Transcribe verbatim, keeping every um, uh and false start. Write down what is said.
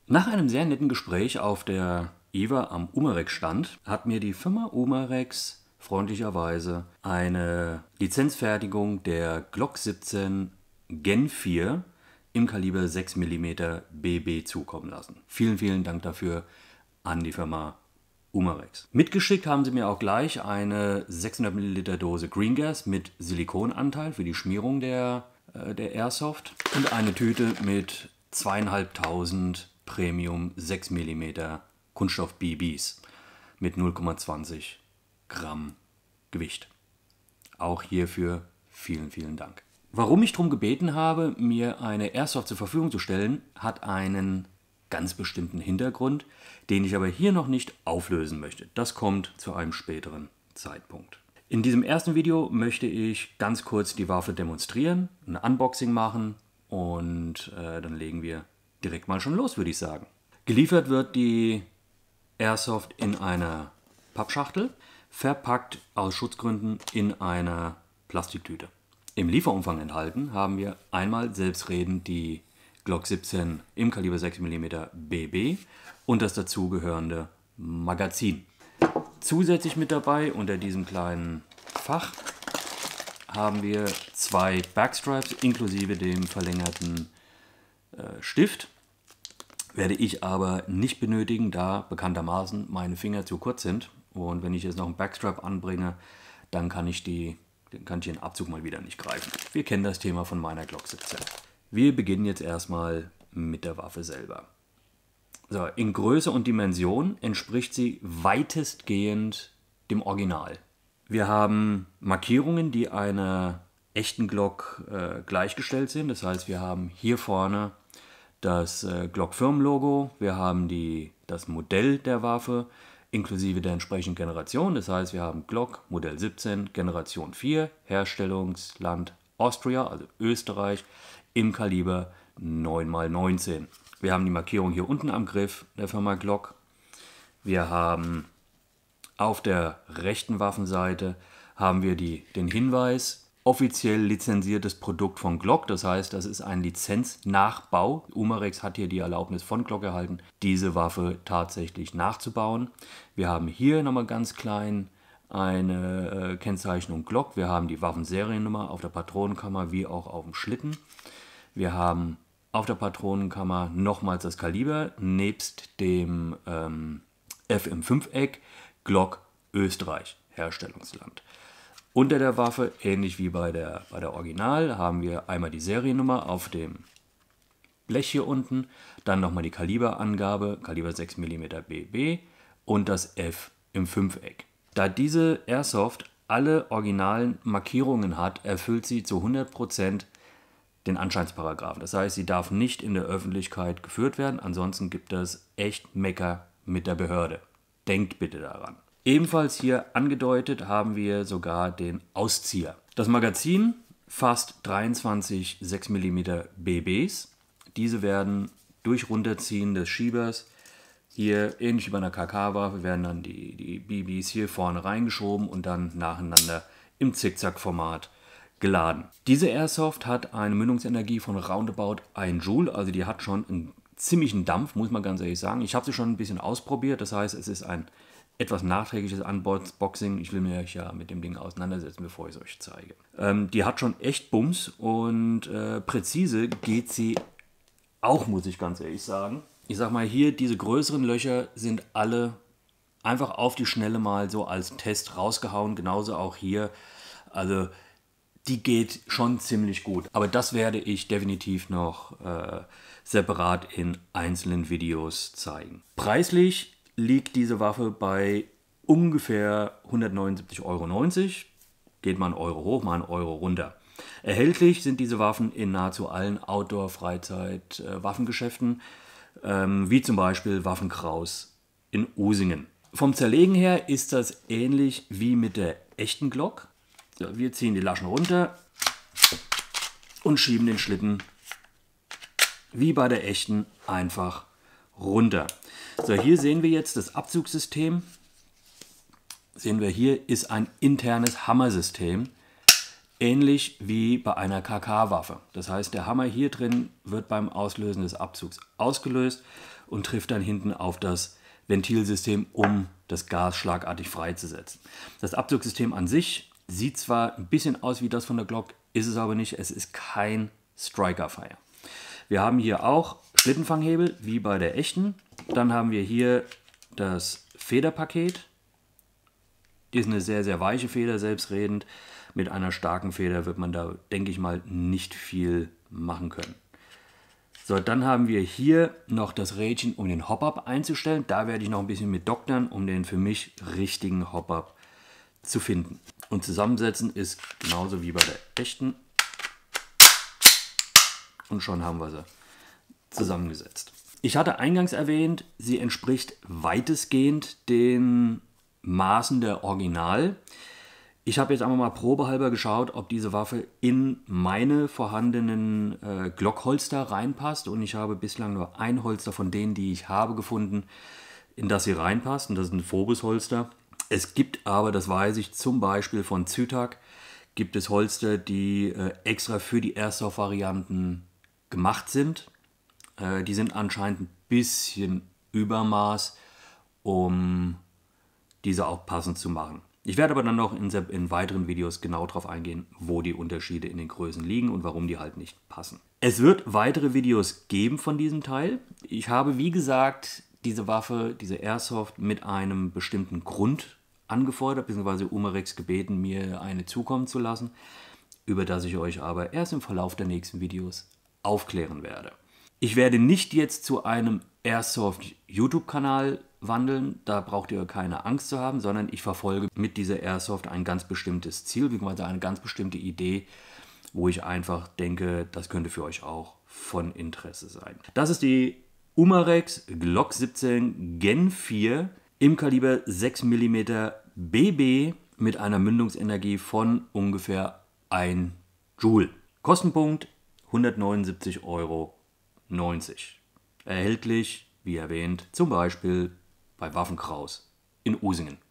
Nach einem sehr netten Gespräch auf der I W A am Umarex-Stand hat mir die Firma Umarex freundlicherweise eine Lizenzfertigung der Glock siebzehn Gen vier im Kaliber sechs Millimeter B B zukommen lassen. Vielen, vielen Dank dafür an die Firma Umarex. Mitgeschickt haben sie mir auch gleich eine sechshundert Milliliter Dose Green Gas mit Silikonanteil für die Schmierung der, äh, der Airsoft und eine Tüte mit zweitausendfünfhundert Premium sechs Millimeter Kunststoff B Bs mit null Komma zwanzig Gramm Gewicht. Auch hierfür vielen, vielen Dank. Warum ich darum gebeten habe, mir eine Airsoft zur Verfügung zu stellen, hat einen ganz bestimmten Hintergrund, den ich aber hier noch nicht auflösen möchte. Das kommt zu einem späteren Zeitpunkt. In diesem ersten Video möchte ich ganz kurz die Waffe demonstrieren, ein Unboxing machen und äh, dann legen wir direkt mal schon los, würde ich sagen. Geliefert wird die Airsoft in einer Pappschachtel, verpackt aus Schutzgründen in einer Plastiktüte. Im Lieferumfang enthalten haben wir einmal selbstredend die Glock siebzehn im Kaliber sechs Millimeter B B und das dazugehörende Magazin. Zusätzlich mit dabei unter diesem kleinen Fach haben wir zwei Backstraps inklusive dem verlängerten äh, Stift. Werde ich aber nicht benötigen, da bekanntermaßen meine Finger zu kurz sind. Und wenn ich jetzt noch einen Backstrap anbringe, dann kann ich, die, dann kann ich den Abzug mal wieder nicht greifen. Wir kennen das Thema von meiner Glock siebzehn. Wir beginnen jetzt erstmal mit der Waffe selber. So, in Größe und Dimension entspricht sie weitestgehend dem Original. Wir haben Markierungen, die einer echten Glock äh, gleichgestellt sind. Das heißt, wir haben hier vorne das äh, Glock-Firmenlogo, wir haben die, das Modell der Waffe inklusive der entsprechenden Generation. Das heißt, wir haben Glock Modell siebzehn Generation vier, Herstellungsland Austria, also Österreich, im Kaliber neun mal neunzehn. Wir haben die Markierung hier unten am Griff der Firma Glock. Wir haben auf der rechten Waffenseite haben wir die, den Hinweis, offiziell lizenziertes Produkt von Glock. Das heißt, das ist ein Lizenznachbau. Umarex hat hier die Erlaubnis von Glock erhalten, diese Waffe tatsächlich nachzubauen. Wir haben hier nochmal ganz klein eine äh, Kennzeichnung Glock. Wir haben die Waffenseriennummer auf der Patronenkammer wie auch auf dem Schlitten. Wir haben auf der Patronenkammer nochmals das Kaliber, nebst dem ähm, F im Fünfeck, Glock Österreich, Herstellungsland. Unter der Waffe, ähnlich wie bei der, bei der Original, haben wir einmal die Seriennummer auf dem Blech hier unten, dann nochmal die Kaliberangabe, Kaliber sechs Millimeter B B und das F im Fünfeck. Da diese Airsoft alle originalen Markierungen hat, erfüllt sie zu hundert Prozent den Anscheinsparagraphen. Das heißt, sie darf nicht in der Öffentlichkeit geführt werden, ansonsten gibt es echt Mecker mit der Behörde. Denkt bitte daran. Ebenfalls hier angedeutet haben wir sogar den Auszieher. Das Magazin fasst dreiundzwanzig sechs Millimeter B Bs. Diese werden durch Runterziehen des Schiebers, hier ähnlich wie bei einer K K-Waffe, werden dann die, die B Bs hier vorne reingeschoben und dann nacheinander im Zickzack-Format geladen. Diese Airsoft hat eine Mündungsenergie von roundabout ein Joule, also die hat schon einen ziemlichen Dampf, muss man ganz ehrlich sagen. Ich habe sie schon ein bisschen ausprobiert, das heißt, es ist ein etwas nachträgliches Unboxing. Ich will mir ja mit dem Ding auseinandersetzen, bevor ich es euch zeige. Ähm, die hat schon echt Bums und äh, präzise geht sie auch, muss ich ganz ehrlich sagen. Ich sag mal hier, diese größeren Löcher sind alle einfach auf die Schnelle mal so als Test rausgehauen. Genauso auch hier. Also die geht schon ziemlich gut. Aber das werde ich definitiv noch äh, separat in einzelnen Videos zeigen. Preislich liegt diese Waffe bei ungefähr hundertneunundsiebzig Euro neunzig. Geht mal einen Euro hoch, mal einen Euro runter. Erhältlich sind diese Waffen in nahezu allen Outdoor-Freizeit-Waffengeschäften, ähm, wie zum Beispiel Waffenkraus in Usingen. Vom Zerlegen her ist das ähnlich wie mit der echten Glock. So, wir ziehen die Laschen runter und schieben den Schlitten wie bei der echten einfach runter. So, hier sehen wir jetzt das Abzugssystem. Sehen wir hier ist ein internes Hammersystem, ähnlich wie bei einer K K-Waffe. Das heißt, der Hammer hier drin wird beim Auslösen des Abzugs ausgelöst und trifft dann hinten auf das Ventilsystem, um das Gas schlagartig freizusetzen. Das Abzugsystem an sich sieht zwar ein bisschen aus wie das von der Glock, ist es aber nicht. Es ist kein Striker-Fire. Wir haben hier auch Schlittenfanghebel, wie bei der echten. Dann haben wir hier das Federpaket. Ist eine sehr, sehr weiche Feder, selbstredend. Mit einer starken Feder wird man da, denke ich mal, nicht viel machen können. So, dann haben wir hier noch das Rädchen, um den Hop-Up einzustellen. Da werde ich noch ein bisschen mit doktern, um den für mich richtigen Hop-Up zu finden. Und zusammensetzen ist genauso wie bei der echten. Und schon haben wir sie zusammengesetzt. Ich hatte eingangs erwähnt, sie entspricht weitestgehend den Maßen der Original. Ich habe jetzt einmal mal probehalber geschaut, ob diese Waffe in meine vorhandenen äh, Glock-Holster reinpasst. Und ich habe bislang nur ein Holster von denen, die ich habe, gefunden, in das sie reinpasst. Und das ist ein Phobos-Holster. Es gibt aber, das weiß ich, zum Beispiel von Zytac, gibt es Holster, die äh, extra für die Airsoft-Varianten gemacht sind. Äh, die sind anscheinend ein bisschen Übermaß, um diese auch passend zu machen. Ich werde aber dann noch in, in weiteren Videos genau darauf eingehen, wo die Unterschiede in den Größen liegen und warum die halt nicht passen. Es wird weitere Videos geben von diesem Teil. Ich habe, wie gesagt, diese Waffe, diese Airsoft mit einem bestimmten Grund angefordert, beziehungsweise Umarex gebeten, mir eine zukommen zu lassen, über das ich euch aber erst im Verlauf der nächsten Videos aufklären werde. Ich werde nicht jetzt zu einem Airsoft-YouTube-Kanal wandeln, da braucht ihr keine Angst zu haben, sondern ich verfolge mit dieser Airsoft ein ganz bestimmtes Ziel, beziehungsweise eine ganz bestimmte Idee, wo ich einfach denke, das könnte für euch auch von Interesse sein. Das ist die Umarex Glock siebzehn Gen vier im Kaliber sechs Millimeter B B mit einer Mündungsenergie von ungefähr ein Joule. Kostenpunkt hundertneunundsiebzig Euro neunzig. Erhältlich, wie erwähnt, zum Beispiel bei Waffenkraus in Usingen.